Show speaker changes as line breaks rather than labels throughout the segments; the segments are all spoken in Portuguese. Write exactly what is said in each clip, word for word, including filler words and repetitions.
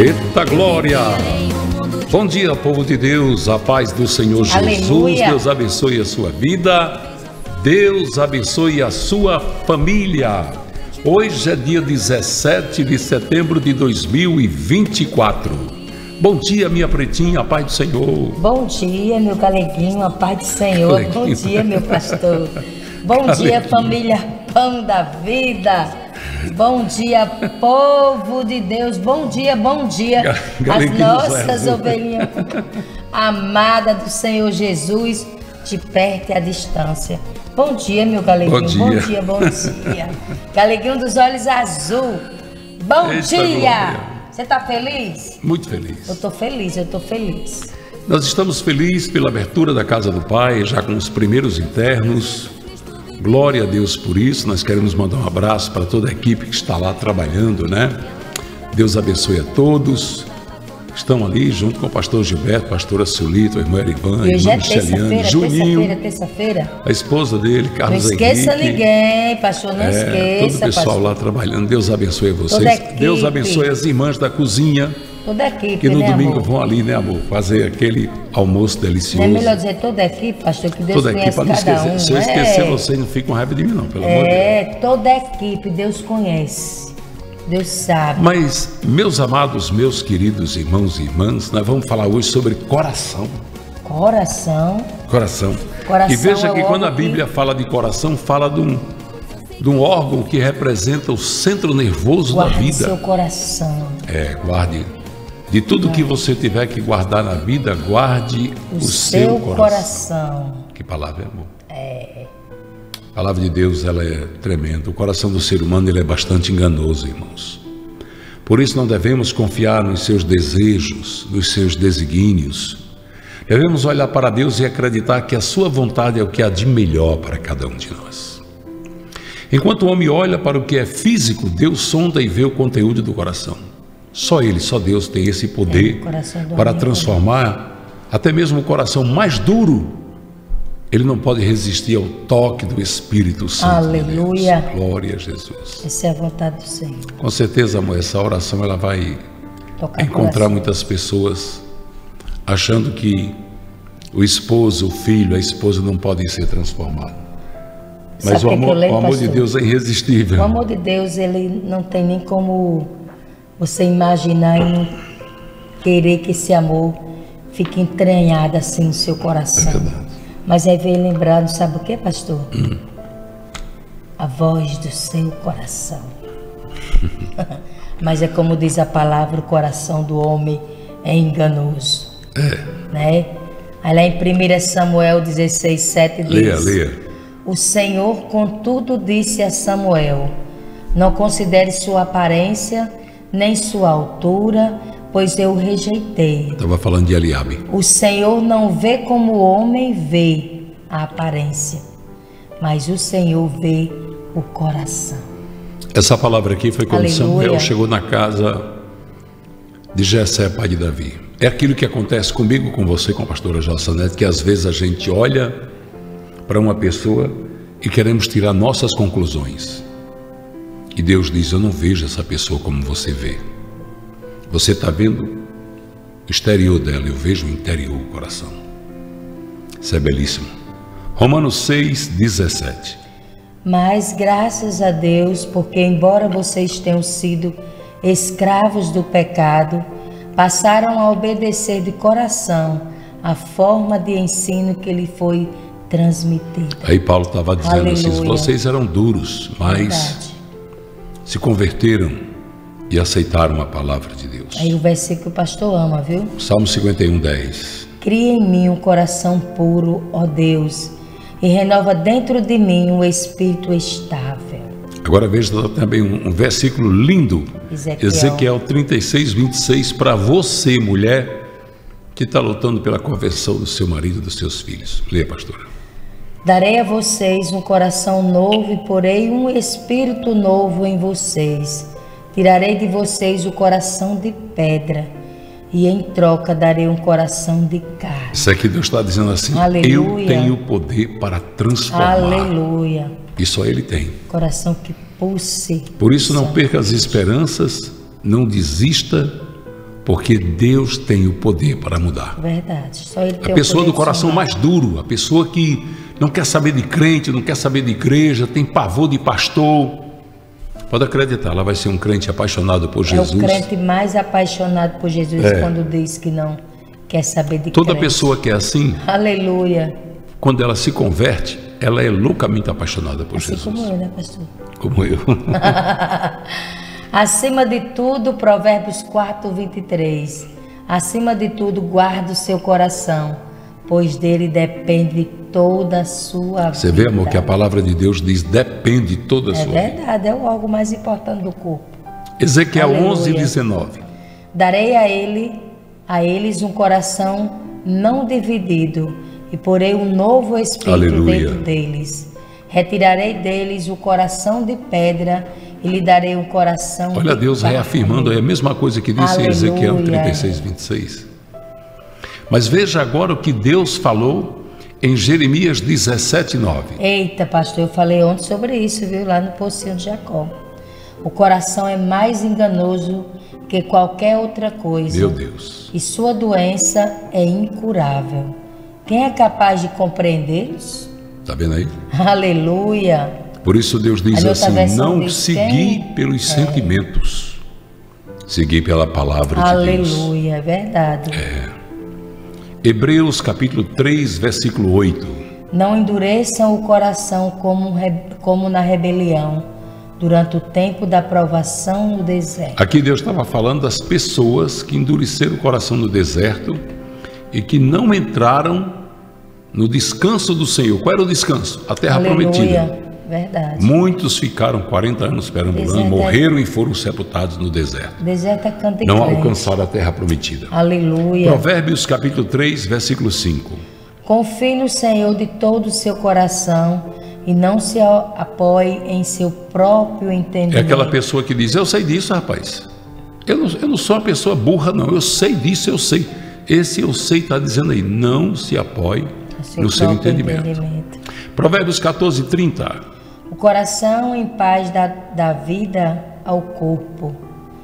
Eita glória! Bom dia, povo de Deus, a paz do Senhor Jesus.
Aleluia.
Deus abençoe a sua vida, Deus abençoe a sua família. Hoje é dia dezessete de setembro de dois mil e vinte e quatro. Bom dia, minha pretinha, a paz do Senhor.
Bom dia, meu galeguinho, a paz do Senhor.
Galeguinho.
Bom dia, meu pastor. Bom
Galeguinho.
dia, família Pão da Vida. Bom dia, povo de Deus. Bom dia, bom dia, as nossas ovelhinhas amadas do Senhor Jesus, de perto e à distância. Bom dia, meu galeguinho.
Bom dia.
Bom dia, bom dia. Galeguinho dos olhos azul. Bom
Eita
dia.
glória.
Você tá feliz?
Muito feliz.
Eu tô feliz, eu tô feliz.
Nós estamos felizes pela abertura da Casa do Pai, já com os primeiros internos. Glória a Deus por isso. Nós queremos mandar um abraço para toda a equipe que está lá trabalhando, né? Deus abençoe a todos. Estão ali junto com o pastor Gilberto, pastora Sulito, a irmã Erivan, a
E hoje
irmã
é
Micheliane,
terça-feira,
Juninho,
terça-feira, terça-feira.
a esposa dele,
Não
Carlos
esqueça
Henrique.
ninguém, pastor, não
É,
esqueça,
todo o pessoal
pastor.
lá trabalhando. Deus abençoe
Toda a
vocês.
equipe.
Deus abençoe as irmãs da cozinha,
Toda a equipe,
que no
né,
domingo
amor?
vão ali, né, amor, fazer aquele almoço delicioso.
Não é melhor dizer toda a equipe, pastor, que Deus
Toda a equipe,
conhece
para não
cada
esquecer.
um.
Se eu esquecer
é,
você, não fica com raiva de mim, não, pelo amor de Deus.
é, toda a equipe, Deus conhece. Deus sabe.
Mas, meus amados, meus queridos irmãos e irmãs, nós vamos falar hoje sobre coração.
Coração.
Coração.
Coração
E veja
é
que
o
quando a
órgão que-
Bíblia fala de coração, fala de um, de um órgão que representa o centro nervoso da
Guarde
vida.
seu coração.
É, guarde. De tudo que você tiver que guardar na vida, guarde
O,
o,
seu,
seu coração.
coração.
Que palavra, amor? É. A palavra de Deus, ela é tremenda. O coração do ser humano, ele é bastante enganoso, irmãos. Por isso não devemos confiar nos seus desejos, nos seus desígnios. Devemos olhar para Deus e acreditar que a sua vontade é o que há de melhor para cada um de nós. Enquanto o homem olha para o que é físico, Deus sonda e vê o conteúdo do coração. Só Ele, só Deus tem esse poder
É, o coração do
para
homem é
transformar até mesmo o coração mais duro. Ele não pode resistir ao toque do Espírito Santo. de
Aleluia.
Deus. Glória a Jesus.
Essa é a vontade do Senhor.
Com certeza, amor, essa oração ela vai
Tocar
encontrar
coração.
muitas pessoas achando que o esposo, o filho, a esposa não podem ser transformados. Mas
Sabe
o
o que que
amor,
eu leio,
o amor de
pastor?
Deus é irresistível.
O amor de Deus, ele não tem nem como você imaginar e não querer que esse amor fique entranhado assim no seu coração.
É verdade.
Mas aí vem lembrado, sabe o que, pastor? Hum. A voz do seu coração. Mas é como diz a palavra, o coração do homem é enganoso.
É.
Né? Aí lá em primeiro Samuel dezesseis, sete diz:
Leia, leia.
O Senhor, contudo, disse a Samuel: não considere sua aparência, nem sua altura, pois eu o rejeitei.
Estava falando de Eliabe.
O Senhor não vê como o homem vê a aparência, mas o Senhor vê o coração.
Essa palavra aqui foi quando
Aleluia.
Samuel chegou na casa de Jessé, pai de Davi. É aquilo que acontece comigo, com você, com a pastora Jalsanete, que às vezes a gente olha para uma pessoa e queremos tirar nossas conclusões. E Deus diz: eu não vejo essa pessoa como você vê. Você está vendo o exterior dela, eu vejo o interior, o coração. Isso é belíssimo. Romanos seis, dezessete.
Mas graças a Deus, porque embora vocês tenham sido escravos do pecado, passaram a obedecer de coração a forma de ensino que lhe foi transmitida.
Aí Paulo estava dizendo assim:
Aleluia.
vocês eram duros, mas
Verdade.
se converteram e aceitaram a palavra de Deus.
Aí o versículo que o pastor ama, viu?
Salmo cinquenta e um, dez.
Cria em mim um coração puro, ó Deus, e renova dentro de mim um espírito estável.
Agora veja também um, um versículo lindo,
Ezequiel.
Ezequiel trinta e seis, vinte e seis, para você, mulher, que está lutando pela conversão do seu marido e dos seus filhos. Leia, pastora.
Darei a vocês um coração novo e porei um espírito novo em vocês. Tirarei de vocês o coração de pedra e em troca darei um coração de carne.
Isso aqui Deus está dizendo assim:
Aleluia.
eu tenho poder para transformar.
Aleluia.
E só Ele tem.
Coração que pulse.
Por isso não perca as esperanças, não desista, Porque Deus tem o poder para mudar.
Verdade. Só ele tem
a pessoa
o poder
do coração mais duro, a pessoa que não quer saber de crente, não quer saber de igreja, tem pavor de pastor, pode acreditar, ela vai ser um crente apaixonado por Jesus.
É o crente mais apaixonado por Jesus é. quando diz que não quer saber de
Toda
crente.
pessoa que é assim,
aleluia,
quando ela se converte, ela é loucamente apaixonada por
assim
Jesus.
Como eu, né, pastor?
Como eu.
Acima de tudo, Provérbios quatro, vinte e três. Acima de tudo, guarda o seu coração, pois dele depende toda a sua vida.
Você vê, amor, que a palavra de Deus diz depende toda a
é
sua vida.
É verdade, é o algo mais importante do corpo.
Ezequiel onze, dezenove.
Darei a ele, a eles um coração não dividido, e porei um novo espírito Aleluia. Dentro deles. Retirarei deles o coração de pedra e lhe darei um coração
Olha
de
Deus carne. Reafirmando, é a mesma coisa que disse Aleluia. Em Ezequiel trinta e seis, vinte e seis. Mas veja agora o que Deus falou em Jeremias dezessete, nove.
Eita, pastor, eu falei ontem sobre isso, viu? Lá no Pocinho de Jacó. O coração é mais enganoso que qualquer outra coisa.
Meu Deus.
E sua doença é incurável. Quem é capaz de compreendê-los?
Está vendo aí?
Aleluia.
Por isso Deus diz assim, não seguir quem... pelos é. sentimentos, seguir pela palavra
Aleluia,
de Deus.
Aleluia, é verdade.
É. Hebreus capítulo três, versículo oito.
Não endureçam o coração como, como na rebelião, durante o tempo da provação no deserto.
Aqui Deus estava falando das pessoas que endureceram o coração no deserto e que não entraram no descanso do Senhor. Qual era o descanso? A terra
Aleluia.
Prometida.
Verdade.
Muitos ficaram quarenta anos perambulando, morreram é... e foram sepultados no deserto.
Deserto é canto e
não
crente.
Alcançaram a terra prometida.
Aleluia.
Provérbios capítulo três, versículo cinco.
Confie no Senhor de todo o seu coração e não se apoie em seu próprio entendimento.
É aquela pessoa que diz, eu sei disso, rapaz. Eu não, eu não sou uma pessoa burra, não. Eu sei disso, eu sei. Esse eu sei está dizendo aí, não se apoie seu no seu entendimento. entendimento. Provérbios quatorze, trinta.
O coração em paz dá, dá vida ao corpo,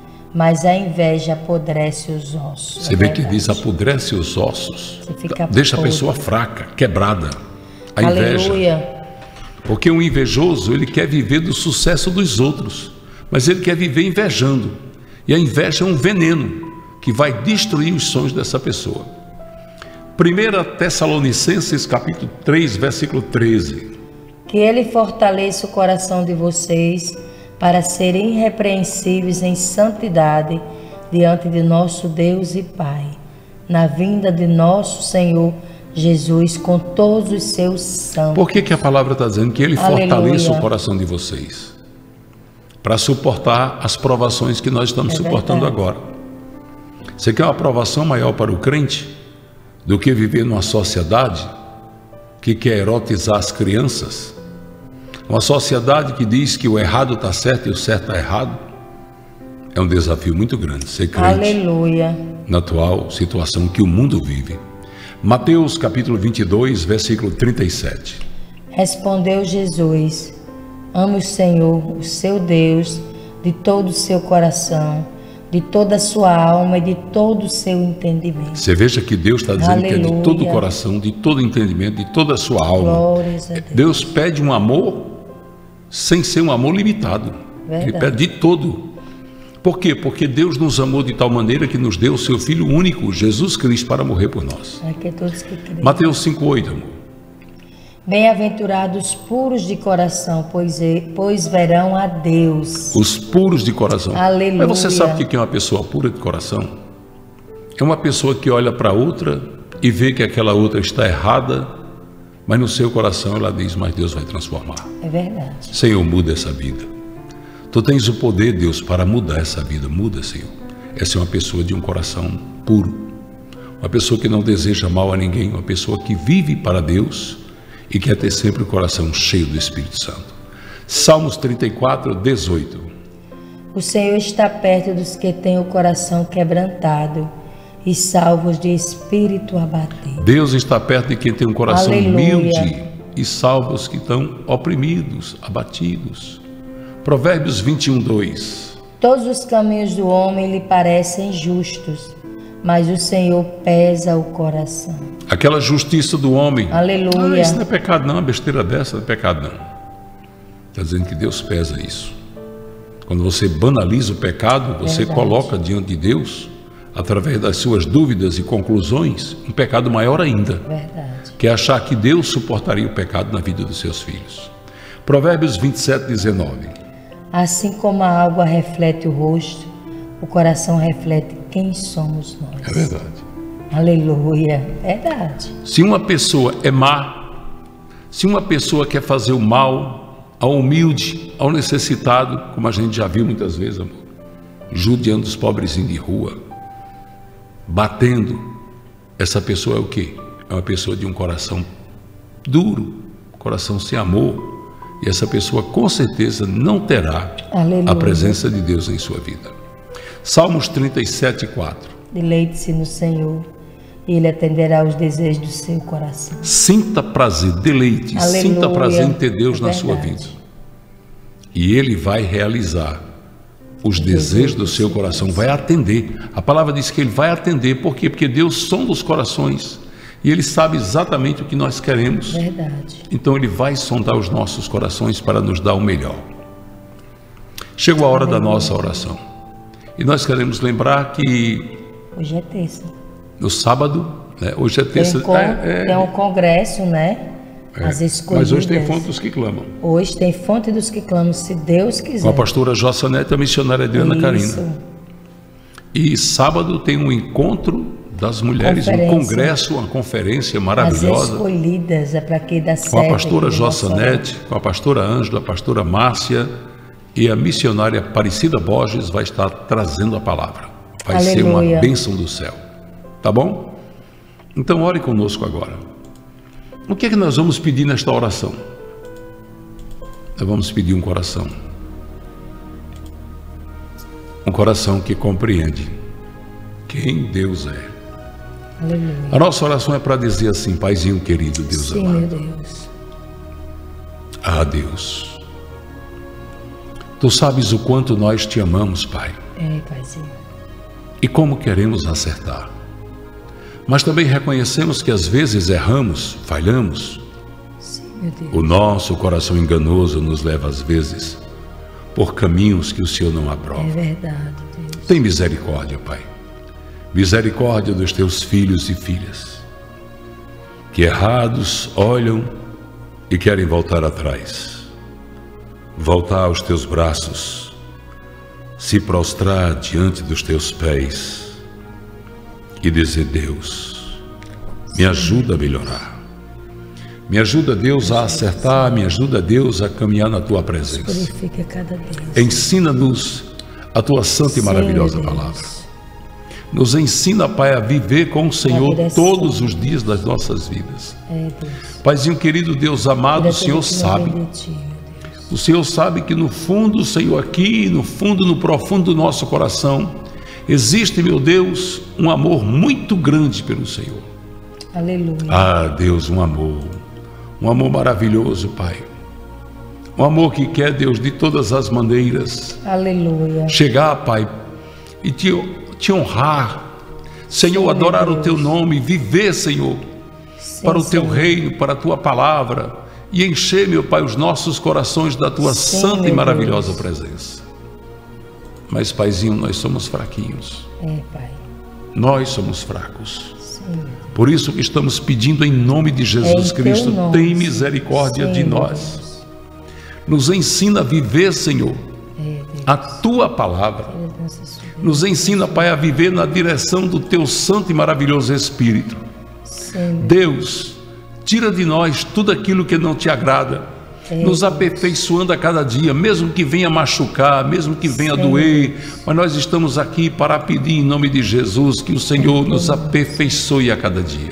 mas a inveja apodrece os ossos.
Você é vê verdade. Que diz apodrece os ossos, deixa podre. A pessoa fraca, quebrada. A inveja.
Aleluia.
Porque um invejoso, ele quer viver do sucesso dos outros, mas ele quer viver invejando. E a inveja é um veneno que vai destruir os sonhos dessa pessoa. primeira Tessalonicenses capítulo três, versículo treze.
Que ele fortaleça o coração de vocês para serem irrepreensíveis em santidade diante de nosso Deus e Pai, na vinda de nosso Senhor Jesus com todos os seus santos.
Por que que a palavra está dizendo que ele Aleluia. Fortaleça o coração de vocês? Para suportar as provações que nós estamos é suportando verdade. Agora. Você quer uma provação maior para o crente do que viver numa sociedade que quer erotizar as crianças? Uma sociedade que diz que o errado está certo e o certo está errado. É um desafio muito grande ser crente.
Aleluia.
Na atual situação que o mundo vive. Mateus capítulo vinte e dois, versículo trinta e sete.
Respondeu Jesus: ame o Senhor, o seu Deus, de todo o seu coração, de toda a sua alma e de todo o seu entendimento.
Você veja que Deus está dizendo Aleluia. Que é de todo o coração, de todo o entendimento, de toda a sua alma.
Glórias a Deus.
Deus pede um amor sem ser um amor limitado. Verdade. Ele pede de todo. Por quê? Porque Deus nos amou de tal maneira que nos deu o seu Filho único, Jesus Cristo, para morrer por nós.
É que todos que creem.
Mateus cinco, oito, amor.
Bem-aventurados puros de coração, pois, pois verão a Deus.
Os puros de coração.
Aleluia.
Mas você sabe o que é uma pessoa pura de coração? É uma pessoa que olha para outra e vê que aquela outra está errada, mas no seu coração ela diz, mas Deus vai transformar.
É verdade.
Senhor, muda essa vida. Tu tens o poder, Deus, para mudar essa vida. Muda, Senhor. Essa é uma pessoa de um coração puro. Uma pessoa que não deseja mal a ninguém. Uma pessoa que vive para Deus e quer ter sempre o coração cheio do Espírito Santo. Salmos trinta e quatro, dezoito.
O Senhor está perto dos que têm o coração quebrantado e salvos de espírito abatido.
Deus está perto de quem tem um coração
Aleluia.
Humilde e salvos que estão oprimidos, abatidos. Provérbios vinte e um, dois.
Todos os caminhos do homem lhe parecem justos, mas o Senhor pesa o coração.
Aquela justiça do homem.
Aleluia.
Ah, isso não é pecado não, uma besteira dessa não é pecado não. Está dizendo que Deus pesa isso. Quando você banaliza o pecado, você Verdade. Coloca diante de Deus, através das suas dúvidas e conclusões, um pecado maior ainda.
Verdade.
Que é achar que Deus suportaria o pecado na vida dos seus filhos. Provérbios vinte e sete, dezenove.
Assim como a água reflete o rosto, o coração reflete quem somos nós.
É verdade.
Aleluia. Verdade.
Se uma pessoa é má, se uma pessoa quer fazer o mal ao humilde, ao necessitado, como a gente já viu muitas vezes, amor, judiando os pobrezinhos de rua, batendo, essa pessoa é o quê? É uma pessoa de um coração duro, coração sem amor, e essa pessoa com certeza não terá Aleluia. A presença de Deus em sua vida. Salmos trinta e sete, quatro.
Deleite-se no Senhor, e Ele atenderá os desejos do seu coração.
Sinta prazer, deleite, Aleluia. Sinta prazer em ter Deus é na sua vida. E Ele vai realizar os desejos do seu coração, vai atender. A palavra diz que Ele vai atender, por quê? Porque Deus sonda os corações. E Ele sabe exatamente o que nós queremos.
Verdade.
Então Ele vai sondar os nossos corações para nos dar o melhor. Chegou a hora Aleluia. Da nossa oração. E nós queremos lembrar que...
Hoje é terça.
No sábado, né? Hoje é terça.
Tem, com, é, é... tem um congresso, né?
É. As escolhidas. Mas hoje tem fonte dos que clamam.
Hoje tem fonte dos que clamam, se Deus quiser.
Com a pastora Jossanete e a missionária Adriana Isso. Carina. E sábado tem um encontro das mulheres, um congresso, uma conferência maravilhosa.
As escolhidas, é para que dá certo.
Com a pastora Jossanete, com a pastora Ângela, a pastora Márcia e a missionária Aparecida Borges vai estar trazendo a palavra. Vai Aleluia. Ser uma bênção do céu. Tá bom? Então ore conosco agora. O que é que nós vamos pedir nesta oração? Nós vamos pedir um coração. Um coração que compreende quem Deus é.
Aleluia.
A nossa oração é para dizer assim: Paizinho querido, Deus
Sim,
amado.
Meu Deus.
Ah, Deus. Tu sabes o quanto nós te amamos, Pai.
É, Paizinho.
E como queremos acertar. Mas também reconhecemos que às vezes erramos, falhamos.
Sim, meu Deus.
O nosso coração enganoso nos leva às vezes por caminhos que o Senhor não aprova.
É verdade, Deus.
Tem misericórdia, Pai. Misericórdia dos teus filhos e filhas, que errados olham e querem voltar atrás, voltar aos teus braços, se prostrar diante dos teus pés e dizer: Deus, me ajuda a melhorar, me ajuda, Deus, a acertar, me ajuda, Deus, a caminhar na tua presença.
Purifica cada Deus.
Ensina-nos a tua santa e maravilhosa palavra. Nos ensina, Pai, a viver com o Senhor todos os dias das nossas vidas.
É, Deus.
Paizinho querido, Deus amado, o Senhor sabe. O Senhor sabe que no fundo, Senhor, aqui, no fundo, no profundo do nosso coração, existe, meu Deus, um amor muito grande pelo Senhor.
Aleluia.
Ah, Deus, um amor. Um amor maravilhoso, Pai. Um amor que quer, Deus, de todas as maneiras.
Aleluia.
Chegar, Pai, e te... te honrar, Senhor, Sim, adorar o teu nome, viver, Senhor, Sim, para o teu Senhor. Reino, para a tua palavra, e encher, meu Pai, os nossos corações da tua Sim, santa e maravilhosa Deus. Presença. Mas, Paizinho, nós somos fraquinhos.
É, Pai.
Nós somos fracos.
Sim.
Por isso que estamos pedindo em nome de Jesus
é
Cristo,
nome,
tem misericórdia Sim, de nós. Deus. Nos ensina a viver, Senhor, é, a tua palavra. Nos ensina, Pai, a viver na direção do teu santo e maravilhoso Espírito.
Sim.
Deus, tira de nós tudo aquilo que não te agrada, Sim. nos aperfeiçoando a cada dia, mesmo que venha machucar, mesmo que venha Sim. doer, mas nós estamos aqui para pedir em nome de Jesus que o Senhor Sim. nos aperfeiçoe a cada dia.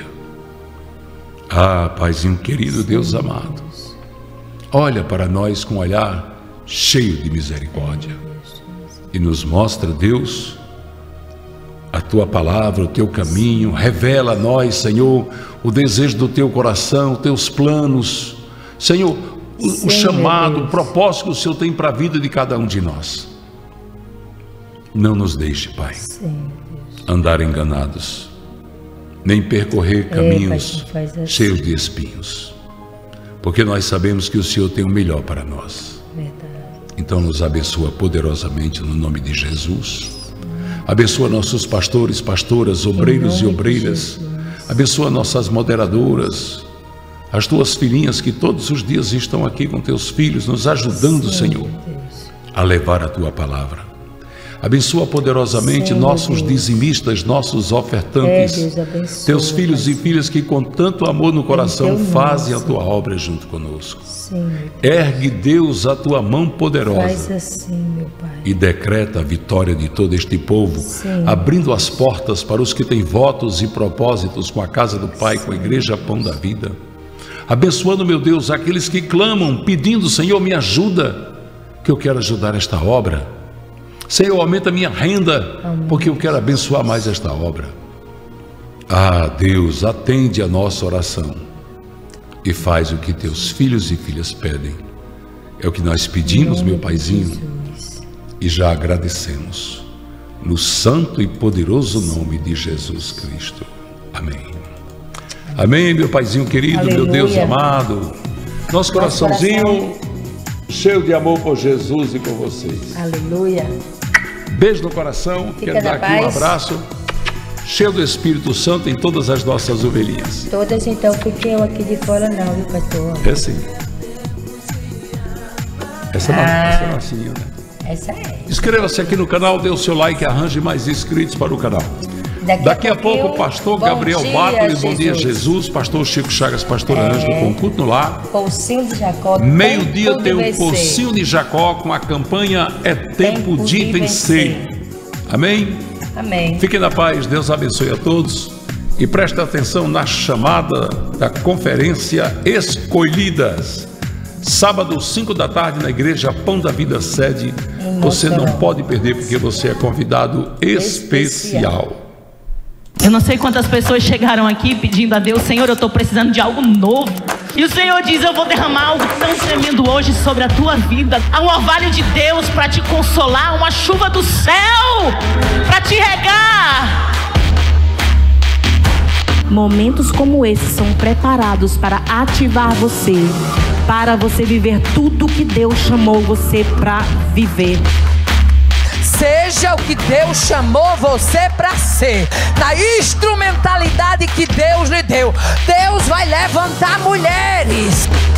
Ah, Paizinho querido, Sim. Deus amado, olha para nós com um olhar cheio de misericórdia. E nos mostra, Deus, a tua palavra, o teu caminho. Revela a nós, Senhor, o desejo do teu coração, os teus planos, Senhor, o, Sim, o chamado, o propósito que o Senhor tem para a vida de cada um de nós. Não nos deixe, Pai,
Sim,
andar enganados, nem percorrer caminhos
é, Pai, assim.
cheios de espinhos, porque nós sabemos que o Senhor tem o melhor para nós.
Verdade.
Então nos abençoa poderosamente no nome de Jesus. Abençoa nossos pastores, pastoras, obreiros e obreiras. Abençoa nossas moderadoras, as tuas filhinhas que todos os dias estão aqui com teus filhos, nos ajudando,
Sim,
Senhor, a levar a tua palavra. Abençoa poderosamente Sim, nossos dizimistas, nossos ofertantes, é, Deus, abençoa, teus filhos Pai. E filhas que com tanto amor no coração fazem a tua obra junto conosco. Sim, ergue, Deus, a tua mão poderosa.
Faz assim, meu Pai.
E decreta a vitória de todo este povo, Sim. abrindo as portas para os que têm votos e propósitos com a casa do Pai, Sim. com a Igreja Pão da Vida. Abençoando, meu Deus, aqueles que clamam, pedindo, Senhor, me ajuda, que eu quero ajudar esta obra. Senhor, aumenta a minha renda, Amém. Porque eu quero abençoar mais esta obra. Ah, Deus, atende a nossa oração e faz o que teus filhos e filhas pedem. É o que nós pedimos, meu Paizinho, Jesus. E já agradecemos. No santo e poderoso nome de Jesus Cristo. Amém. Amém, meu Paizinho querido, Aleluia. Meu Deus amado. Nosso coraçãozinho coração. Cheio de amor por Jesus e por vocês.
Aleluia.
Beijo no coração.
Fica
Quero dar aqui
paz.
Um abraço cheio do Espírito Santo em todas as nossas ovelhinhas.
Todas, então, porque eu aqui de fora não, viu, pastor?
É sim. Essa, ah, é essa é massinha, né?
Essa é.
Inscreva-se aqui no canal, dê o seu like, arranje mais inscritos para o canal. Daqui, Daqui a, a pouco, pastor Gabriel Bátoli, bom dia Jesus, pastor Chico Chagas, pastor é. Ângelo, com culto no lar.
Pocinho de Jacó.
Meio-dia tem o Pocinho de Jacó com a campanha É Tempo, tempo de, de vencer. vencer. Amém?
Amém.
Fiquem na paz, Deus abençoe a todos. E preste atenção na chamada da conferência Escolhidas. Sábado, cinco da tarde, na Igreja Pão da Vida Sede. Você não pode perder, porque você é convidado especial. especial.
Eu não sei quantas pessoas chegaram aqui pedindo a Deus, Senhor, eu estou precisando de algo novo. E o Senhor diz, eu vou derramar algo tão tremendo hoje sobre a tua vida. Há um orvalho de Deus para te consolar, uma chuva do céu para te regar. Momentos como esses são preparados para ativar você, para você viver tudo que Deus chamou você para viver.
Seja o que Deus chamou você para ser, na instrumentalidade que Deus lhe deu. Deus vai levantar mulheres